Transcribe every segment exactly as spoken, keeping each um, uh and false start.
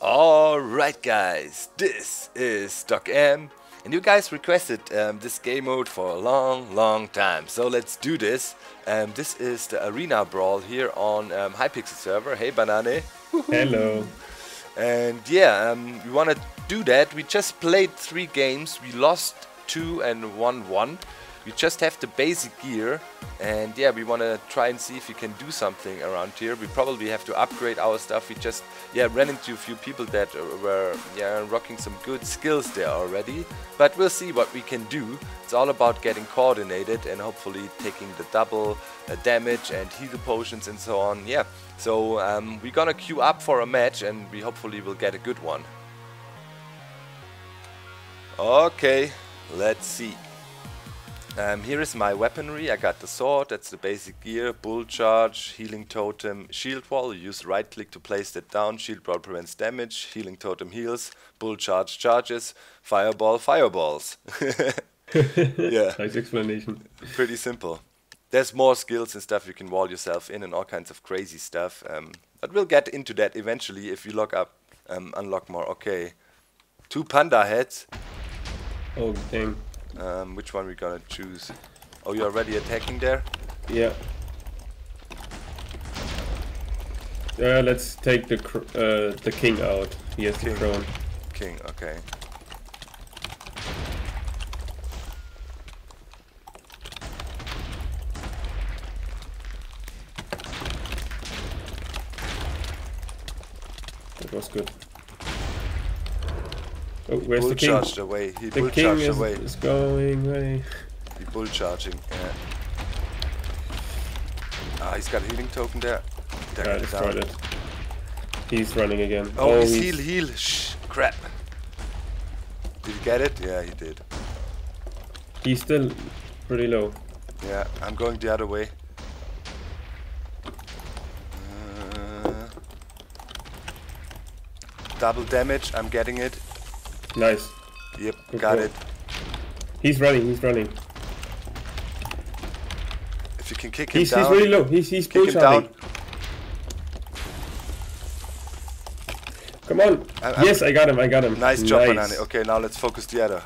Alright guys, this is Doc M, and you guys requested um, this game mode for a long, long time. So let's do this. Um, this is the Arena Brawl here on um, Hypixel server. Hey Banane. Hello. And yeah, um, we want to do that. We just played three games. We lost two and won one. We just have the basic gear, and yeah, we want to try and see if we can do something around here. We probably have to upgrade our stuff. We just yeah ran into a few people that uh, were yeah rocking some good skills there already, but we'll see what we can do. It's all about getting coordinated and hopefully taking the double uh, damage and heal potions and so on. Yeah, so um, we're gonna queue up for a match, and we hopefully will get a good one. Okay, let's see. Um, here is my weaponry. I got the sword, that's the basic gear, bull charge, healing totem, shield wall. You use right click to place that down, shield wall prevents damage, healing totem heals, bull charge charges, fireball fireballs. Yeah, Nice explanation. pretty simple. There's more skills and stuff you can wall yourself in and all kinds of crazy stuff. Um, but we'll get into that eventually if you lock up, um, unlock more. Okay, two panda heads. Oh, dang. Um, which one we gonna choose? Oh, you're already attacking there? Yeah. Uh, let's take the cr uh, the king out. He has King. the crown. King, okay. That was good. Oh, where's Bull the king? charged away. He The bull king charged is, away. is going away. He bull charging. Yeah. Ah, he's got a healing token there. There, Yeah, I get destroyed down. it. He's running again. Oh, he's heal, heal. Shh, crap. Did he get it? Yeah, he did. He's still pretty low. Yeah, I'm going the other way. Uh, double damage. I'm getting it. Nice. Yep, Good got call. it. He's running. He's running. If you can kick him He's down. he's really low. He's he's bull Kick him charging. down. Come on. I- I'm- Yes, I got him. I got him. Nice job, Nice. Banane. Okay, now let's focus the other.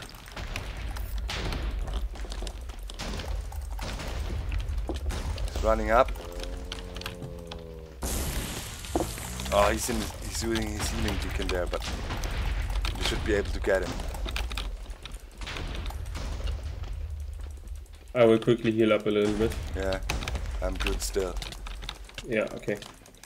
He's running up. Oh, he's in. He's doing his healing beacon there, but we should be able to get him. I will quickly heal up a little bit. Yeah, I'm good still. Yeah. Okay.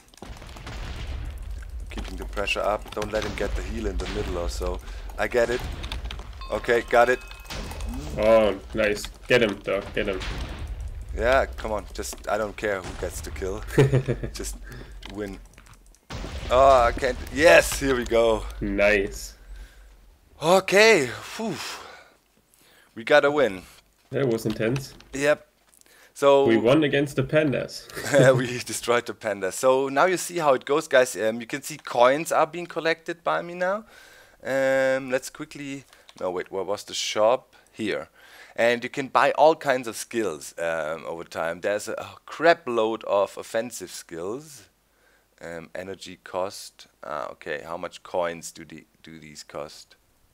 Keeping the pressure up. Don't let him get the heal in the middle or so. I get it. Okay, got it. Oh, nice. Get him, dog. Get him. Yeah, come on. Just I don't care who gets the kill. Just win. Oh, I can't. Yes, here we go. Nice. Okay, whew. We got a win. That was intense. Yep. So We won against the pandas. we destroyed the panda. So now you see how it goes, guys. Um, you can see coins are being collected by me now. Um, let's quickly. No, wait. Where was the shop? Here. And you can buy all kinds of skills um, over time. There's a, a crap load of offensive skills. Um, energy cost. Ah, okay. How much coins do the do these cost?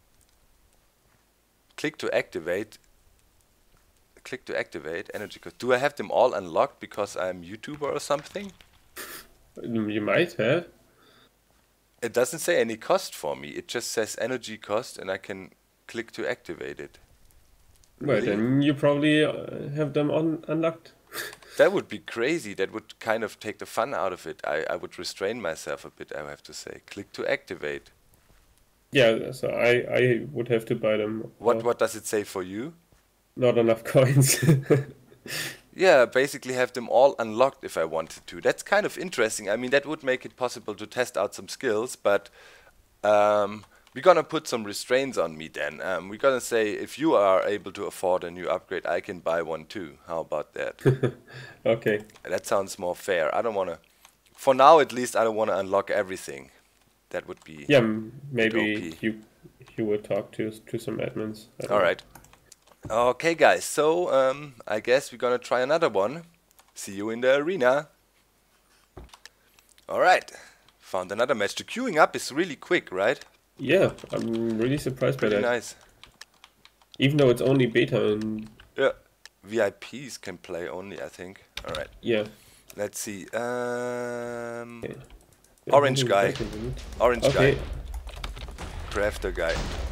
Click to activate. Click to activate energy cost. Do I have them all unlocked because I'm YouTuber or something? You might have. It doesn't say any cost for me. It just says energy cost, and I can click to activate it. Well, Really? then you probably uh, have them on unlocked. That would be crazy. That would kind of take the fun out of it. I, I would restrain myself a bit, I have to say. Click to activate. Yeah, so I I would have to buy them. What Uh, what does it say for you? Not enough coins. Yeah, basically have them all unlocked if I wanted to. That's kind of interesting. I mean, that would make it possible to test out some skills, but um, we're gonna put some restraints on me then. Um, we're gonna say if you are able to afford a new upgrade, I can buy one too. How about that? Okay. That sounds more fair. I don't wanna, for now at least, I don't wanna unlock everything. That would be Yeah, m- maybe O P. you you will talk to to some admins. I don't all know. right. Okay, guys. So um, I guess we're gonna try another one. See you in the arena. All right. found another match. The queuing up is really quick, right? Yeah, I'm really surprised by Pretty that. nice. Even though it's only beta and Yeah. V I Ps can play only, I think. Alright. yeah. Let's see. Um, Okay. Orange Yeah, guy. back in the lead. Orange Okay. guy. Crafter guy.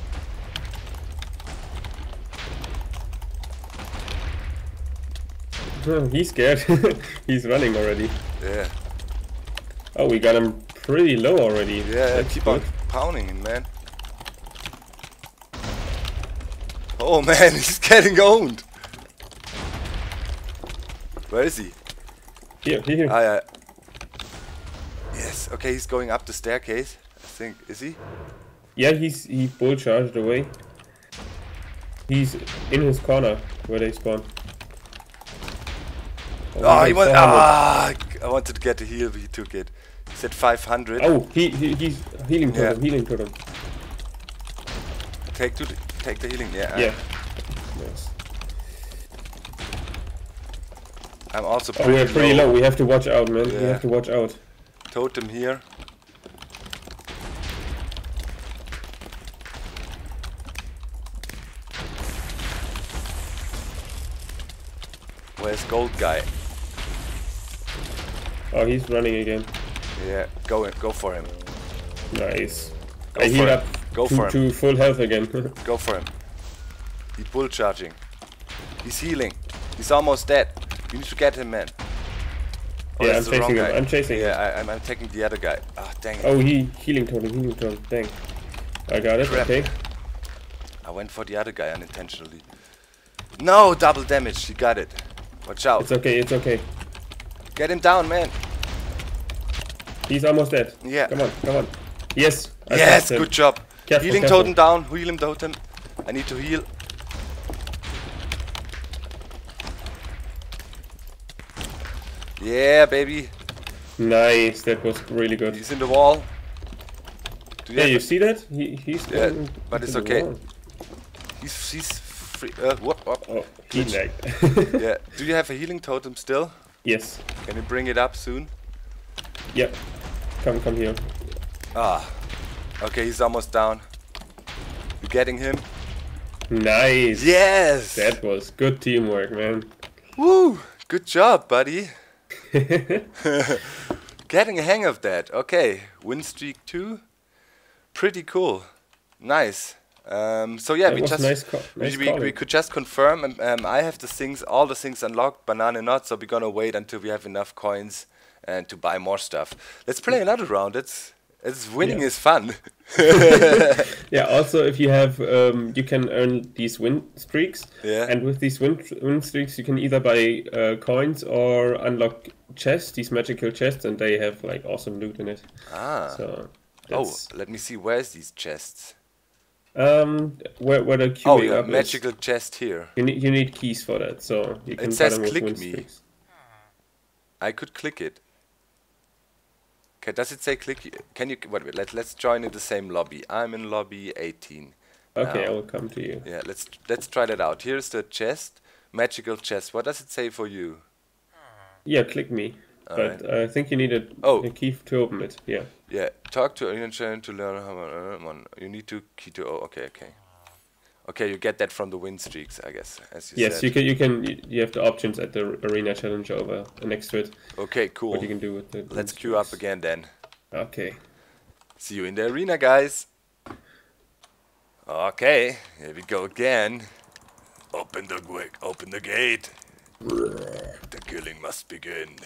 Oh, he's scared. He's running already. Yeah. Oh, we got him pretty low already. Yeah, That's keep good. on pounding him, man. Oh man, he's getting owned. Where is he? Here, here. Ah, yeah. Yes, okay, he's going up the staircase. I think, is he? Yeah, he's he bull charged away. He's in his corner where they spawn. Oh, he he's went. four hundred. Ah, I wanted to get the heal, but he took it. He said five hundred. Oh, he, he he's healing to Yeah. them, healing to them. Take to the, take the healing. Yeah. Yeah. Nice. I'm also Oh, pretty, we're pretty low. low. We have to watch out, man. We Yeah. have to watch out. Totem here. Where's gold guy? Oh, he's running again. Yeah, go in, go for him. Nice. Go I for healed him. up Go to, for him. to full health again. Go for him. He's bull charging. He's healing. He's almost dead. You need to get him, man. Oh, Yeah, that's I'm the wrong chasing him. guy. I'm chasing him. Yeah, I, I'm, I'm taking the other guy. Ah, dang it. Oh, he healing totem, healing totem. Dang. I got it. Crap. Okay. I went for the other guy unintentionally. No, double damage. He got it. Watch out. It's okay. It's okay. Get him down, man. He's almost dead. Yeah. Come on. Come on. Yes. I Yes, stopped him. good job. Careful, Healing careful. totem down. Heal him totem. I need to heal. Yeah, baby. Nice. That was really good. He's in the wall. Do you Yeah, have you a- see that? He he's. Yeah, going but it's into the okay. wall. He's he's free. Uh, whoop, whoop. Oh, he Glitch. lagged. Yeah. Do you have a healing totem still? Yes. Can you bring it up soon? Yeah. Come, come here. Ah. Okay, he's almost down. You getting him? Nice. Yes. That was good teamwork, man. Woo! Good job, buddy. Getting a hang of that. Okay, win streak two. Pretty cool. Nice. Um, so yeah, That we was just nice co- we, nice we, we calling. could just confirm. Um, um, I have the things, all the things unlocked, Banana not. So we're gonna wait until we have enough coins and to buy more stuff. Let's play another round. It's it's winning Yeah. is fun. Yeah. Also, if you have, um, you can earn these win streaks. Yeah. And with these win win streaks, you can either buy uh, coins or unlock chests, these magical chests, and they have like awesome loot in it. Ah. So. Oh, That's, let me see. Where's these chests? Um, where where the queuing Oh, yeah, up is. magical chest here. You need you need keys for that, so you can buy says them with click win me. streaks. I could click it. Okay, does it say click? Can you? Wait, wait. Let Let's join in the same lobby. I'm in lobby eighteen. Okay, now. I will come to you. Yeah, let's let's try that out. Here's the chest, magical chest. What does it say for you? Yeah, click me. Alright. But I think you need a, Oh. a key to open it. Yeah. Yeah, talk to an agent to learn how. Uh, one. You need to key to. Oh, okay, okay. Okay, you get that from the win streaks, I guess, as you Yes, said. you can. You can. You you have the options at the arena challenge over next to it. Okay, cool. What you can do with the. Let's win queue up streaks. again then. Okay. See you in the arena, guys. Okay, here we go again. Open the quick, open the gate. The killing must begin.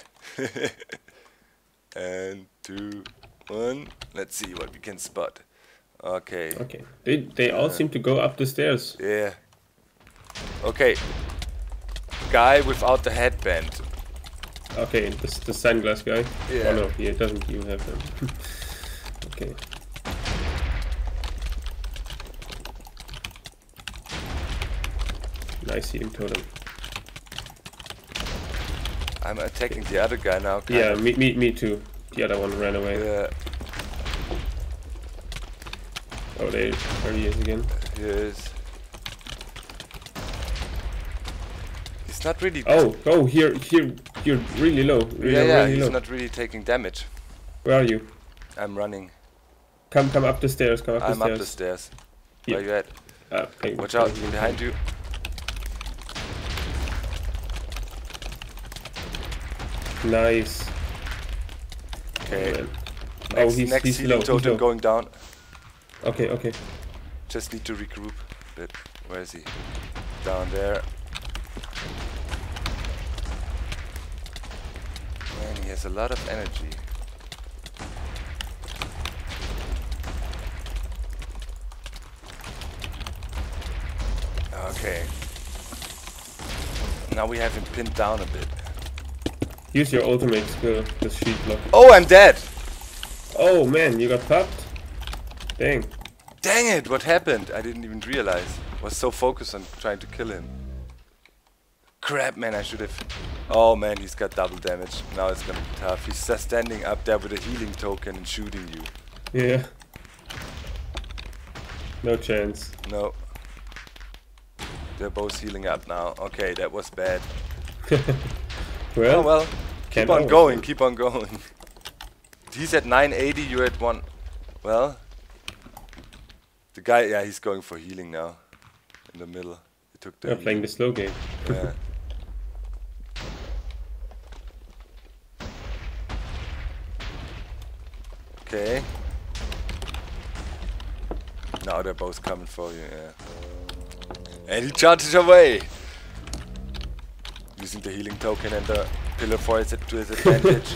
And two, one. Let's see what we can spot. Okay. Okay. They they all seem to go up the stairs. Yeah. Okay. Guy without the headband. Okay, this the sunglass guy. Yeah. Oh no, he doesn't even have them. Okay. Nice healing totem. I'm attacking the other guy now. kind Yeah, of. me, me, me too. The other one ran away. Yeah. Oh, there, there he is again. Yes. He's not really. Oh, oh, here, here, you're really low. Really, yeah, yeah. really He's low. not really taking damage. Where are you? I'm running. Come, come up the stairs. Come up I'm the stairs. up the stairs. Yeah. Where you at? Uh, I- Watch out, I- behind you. Nice. Okay. Man. Next, Oh, he's next he's healing low. totem He's low. going down. Okay, okay. Just need to regroup a bit. Where is he? Down there. Man, he has a lot of energy. Okay. Now we have him pinned down a bit. Use your ultimate skill, the sheet block. Oh, I'm dead! Oh man, you got popped? Dang. Dang it, what happened? I didn't even realize. I was so focused on trying to kill him. Crap, man, I should have... Oh man, he's got double damage. Now it's gonna be tough. He's just standing up there with a healing token and shooting you. Yeah. No chance. No. They're both healing up now. Okay, that was bad. Well, Oh well, keep can't on always going, win. keep on going. He's at nine eighty, you're at one. Well, the guy, yeah, he's going for healing now. In the middle. He took the You're playing the slow game. yeah. Okay. Now they're both coming for you, yeah. And he charges away! Using the healing token and the pillar for his, to his advantage.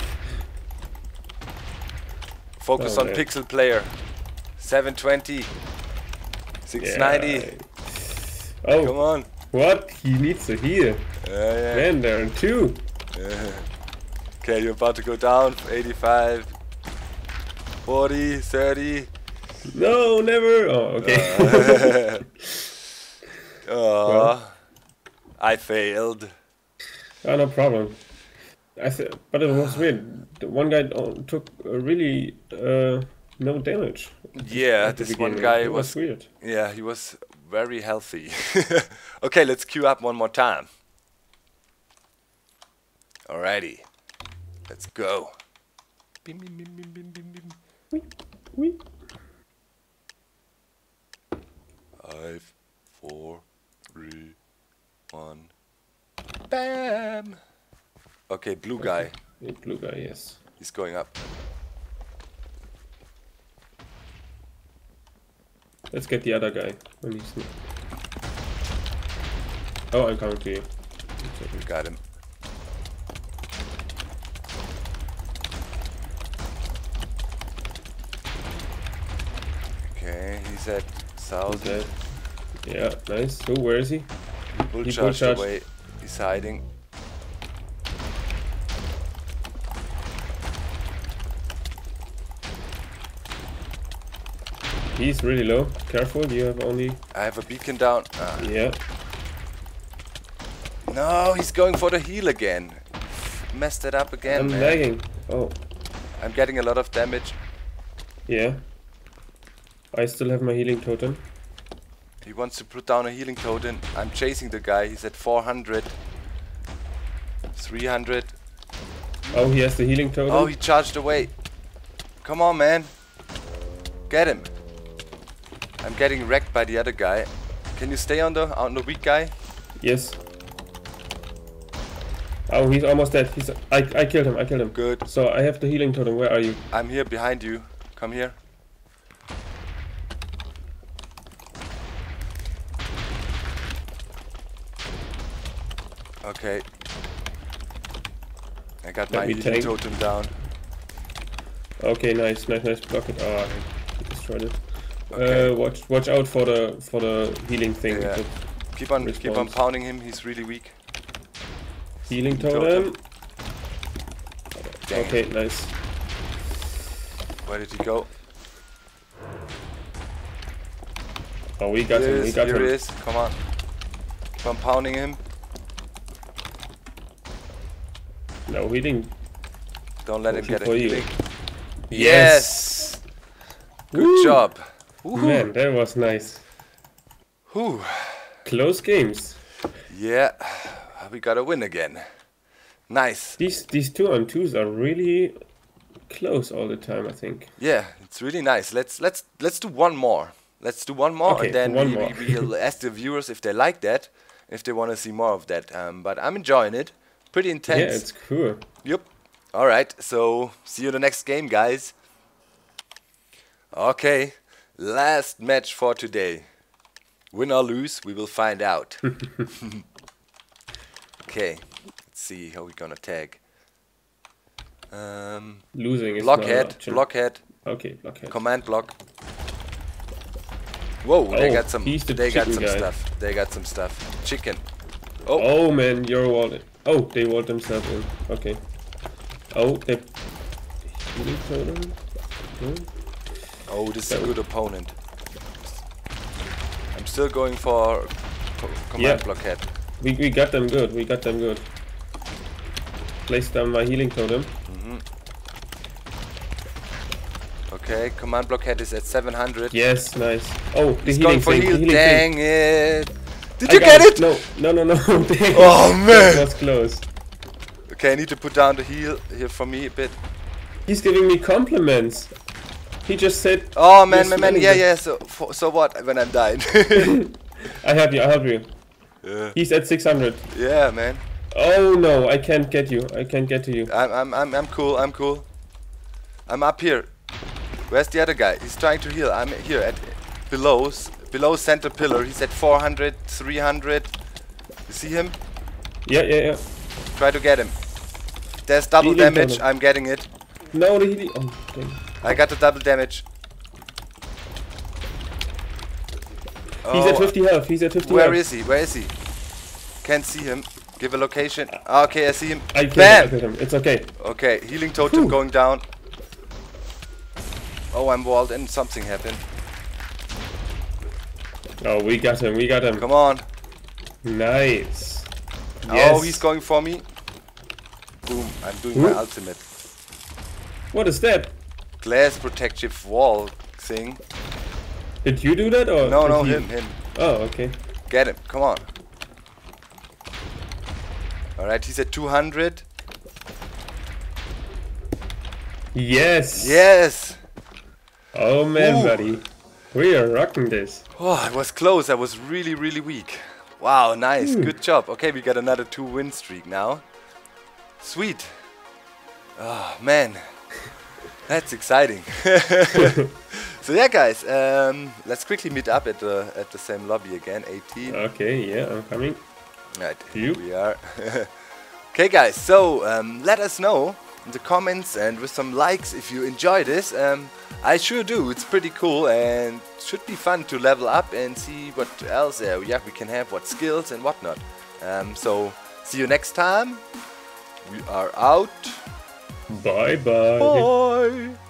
Focus Oh, on man. pixel player. seven twenty. six ninety. Yeah. Oh, Come on. what? He needs to heal. Yeah, yeah. Man, there are two. Yeah. Okay, you're about to go down. eighty-five. forty, thirty. No, never. Oh, okay. Oh, Well. I failed. Oh, no problem. I th but it was weird. The one guy uh, took uh, really uh, no damage. Yeah, at the this one beginning. guy It was, weird. yeah, he was very healthy. Okay, let's queue up one more time. Alrighty, let's go. Bim, bim, bim, bim, bim, bim, bim. Wee, wee. Five, four, three, one. Bam! Okay, blue guy. The blue guy, yes. He's going up. Let's get the other guy when he's not. Oh, I'm coming to you. We got him. Okay, he's at thousand. Okay. Yeah, nice. Oh, where is he? Bull He charged bull charged. away. He's hiding. He's really low. Careful, you have only. I have a beacon down. Ah. Yeah. No, he's going for the heal again. Messed it up again, I'm man. lagging. Oh, I'm getting a lot of damage. yeah. I still have my healing totem. He wants to put down a healing totem. I'm chasing the guy. He's at four hundred. three hundred. Oh, he has the healing totem. Oh, he charged away. Come on, man. Get him. I'm getting wrecked by the other guy. Can you stay on the on the weak guy? Yes. Oh, he's almost dead. He's. I. I killed him. I killed him. Good. So I have the healing totem. Where are you? I'm here behind you. Come here. Okay. I got Let my me healing tank. totem down. Okay, nice, nice, nice. Block it. Oh, I destroyed it. Okay. Uh, watch, watch out for the for the healing thing. Yeah. The Keep on keep on response. pounding him. He's really weak. healing Totem. totem. Dang. Okay, nice. Where did he go? Oh, we got Here him. he We is. got Here him. he is. Come on. Keep on pounding him. No healing. Don't let him Potion get a for you. healing. Yes. Good Woo. job. Woohoo. Man, that was nice. Whew. Close games. Yeah, we got a win again. Nice. These these two on twos are really close all the time, I think. Yeah, it's really nice. Let's let's let's do one more. Let's do one more, Okay, and then one we, more. we we'll ask the viewers if they like that, if they want to see more of that. Um, but I'm enjoying it. Pretty intense. Yeah, it's cool. Yep. All right. So see you in the next game, guys. Okay. Last match for today. Win or lose, we will find out. Okay. Let's see how we're gonna tag. Um, Losing is not an blockhead. option. Blockhead. Okay, blockhead. Command block. Whoa, they Oh, got some. he's the They got chicken some guy. stuff. They got some stuff. Chicken. Oh, Oh man, you're walled. Oh, they walled themselves in. Okay. Oh, they. Healing totem? No? oh, this is a good opponent. I'm still going for co command Yeah. blockhead. We we got them good. We got them good. Place down my healing totem. Okay, command blockhead is at seven hundred. Yes, nice. Oh, the He's healing going for thing. heal. The healing Dang thing. it! Did I you got get it? No, no, no, no. Dang. Oh That man! was close. Okay, I need to put down the heal here for me a bit. He's giving me compliments. He just said. Oh man, Yes, man, man, manager. yeah, yeah. So, for, so what when I'm dying? I help you. I help you. yeah. He's at six hundred. yeah, man. Oh no, I can't get you. I can't get to you. I'm, I'm, I'm, I'm cool. I'm cool. I'm up here. Where's the other guy? He's trying to heal. I'm here at below, s- below center pillar. He's at four hundred, three hundred. You see him? Yeah, yeah, yeah. Try to get him. There's double Healing damage. totem. I'm getting it. No, the healing. Oh, dang. I got the double damage. He's at Oh, fifty health. He's at fifty where health. is he? Where is he? Can't see him. Give a location. Ah, okay, I see him. I killed Bam! him. him. It's okay. Okay, healing totem Whew. going down. Oh, I'm walled in. Something happened. Oh, we got him. We got him. Come on. Nice. Oh, Yes. he's going for me. Boom. I'm doing Who? my ultimate. What is that? Glass protective wall thing. Did you do that or? No, did no, he? him, him. Oh, okay. Get him. Come on. Alright, he's at two hundred. Yes. Yes! Oh man, Ooh. buddy. We are rocking this. Oh, it was close. I was really, really weak. Wow, nice. Good job. Okay, we got another two win streak now. Sweet. Oh, man. That's exciting. So yeah, guys, um, let's quickly meet up at the at the same lobby again. eighteen. Okay, yeah, I'm coming. Right, You? here we are. Okay, guys, so um, let us know in the comments and with some likes if you enjoy this. Um, I sure do. It's pretty cool and should be fun to level up and see what else uh, yeah, we can have, what skills and whatnot. Um, so see you next time. We are out. Bye bye. Bye.